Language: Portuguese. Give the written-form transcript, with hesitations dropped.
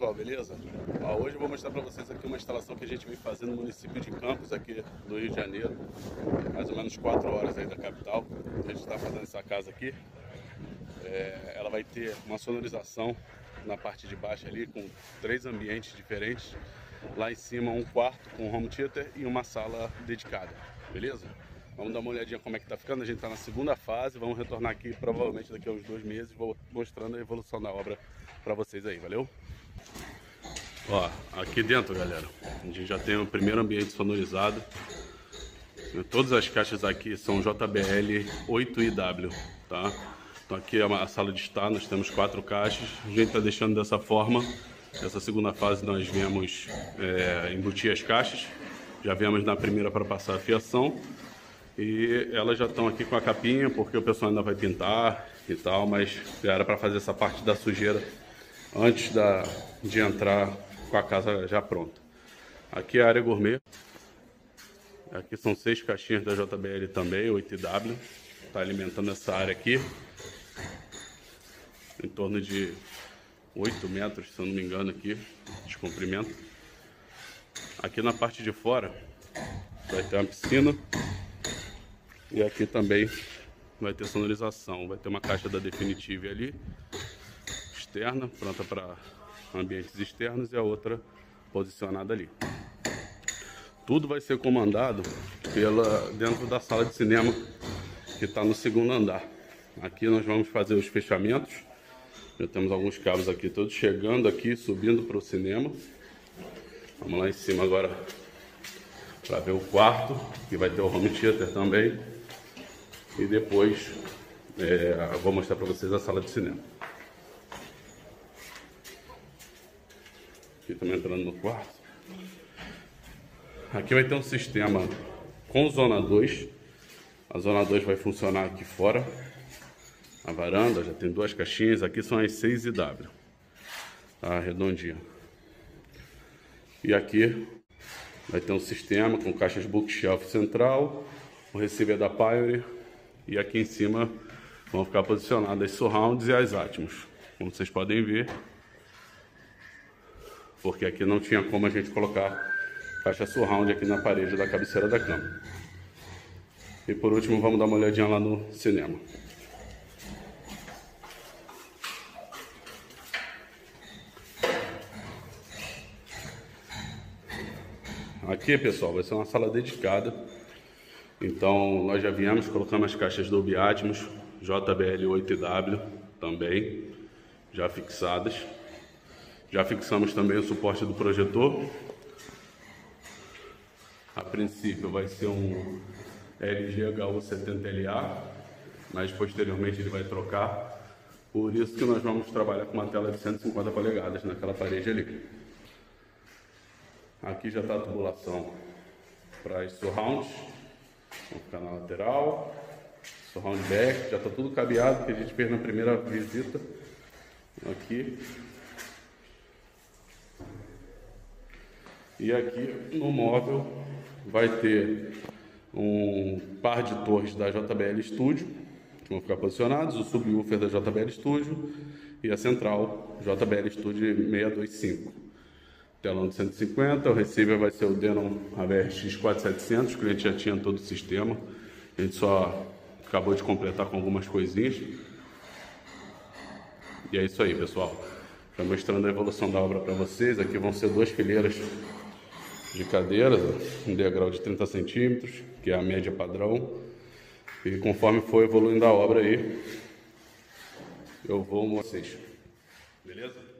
pessoal, beleza? Hoje eu vou mostrar para vocês aqui uma instalação que a gente vem fazendo no município de Campos, aqui do Rio de Janeiro, mais ou menos 4 horas aí da capital. A gente está fazendo essa casa aqui. Ela vai ter uma sonorização na parte de baixo ali, com 3 ambientes diferentes. Lá em cima um quarto com home theater e uma sala dedicada, beleza? Vamos dar uma olhadinha como é que tá ficando. A gente tá na segunda fase, vamos retornar aqui provavelmente daqui a uns 2 meses, vou mostrando a evolução da obra para vocês aí, valeu? Ó, aqui dentro, galera, a gente já tem o primeiro ambiente sonorizado. Todas as caixas aqui são JBL 8IW, tá? Então aqui é a sala de estar, nós temos 4 caixas. A gente tá deixando dessa forma. Nessa segunda fase nós viemos embutir as caixas. Já viemos na primeira para passar a fiação. E elas já estão aqui com a capinha, porque o pessoal ainda vai pintar e tal, mas já era para fazer essa parte da sujeira antes de entrar com a casa já pronta. Aqui é a área gourmet. Aqui são 6 caixinhas da JBL também, 8IW. Está alimentando essa área aqui. Em torno de 8 metros, se eu não me engano, aqui de comprimento. Aqui na parte de fora vai ter uma piscina. E aqui também vai ter sonorização. Vai ter uma caixa da Definitive ali, externa, pronta para ambientes externos, e a outra posicionada ali. Tudo vai ser comandado dentro da sala de cinema, que está no segundo andar. Aqui nós vamos fazer os fechamentos. Já temos alguns cabos aqui todos chegando aqui, subindo para o cinema. Vamos lá em cima agora para ver o quarto, que vai ter o home theater também. E depois eu vou mostrar para vocês a sala de cinema. Aqui estamos entrando no quarto. Aqui vai ter um sistema com zona 2. A zona 2 vai funcionar aqui fora. A varanda já tem 2 caixinhas. Aqui são as 6IW. Tá, redondinha. E aqui vai ter um sistema com caixas bookshelf central. O receiver da Pioneer. E aqui em cima vão ficar posicionadas as surrounds e as Atmos. Como vocês podem ver. Porque aqui não tinha como a gente colocar caixa surround aqui na parede da cabeceira da cama. E por último vamos dar uma olhadinha lá no cinema. Aqui, pessoal, vai ser uma sala dedicada. Então nós já viemos, colocamos as caixas Dolby Atmos, JBL 8IW também, já fixadas. Já fixamos também o suporte do projetor. A princípio vai ser um LG HU70LA, mas posteriormente ele vai trocar. Por isso que nós vamos trabalhar com uma tela de 150 polegadas naquela parede ali. Aqui já está a tubulação para as surrounds. Vão ficar na lateral, surround back, já está tudo cabeado que a gente fez na primeira visita. Aqui. E aqui no móvel vai ter um par de torres da JBL Studio, que vão ficar posicionados, o subwoofer da JBL Studio e a central JBL Studio 625. Telão de 150, o receiver vai ser o Denon AVRX 4700, o cliente já tinha todo o sistema, a gente só acabou de completar com algumas coisinhas. E é isso aí, pessoal. Já mostrando a evolução da obra para vocês. Aqui vão ser 2 fileiras de cadeiras, um degrau de 30 centímetros, que é a média padrão. E conforme for evoluindo a obra aí, eu vou mostrar vocês. Beleza?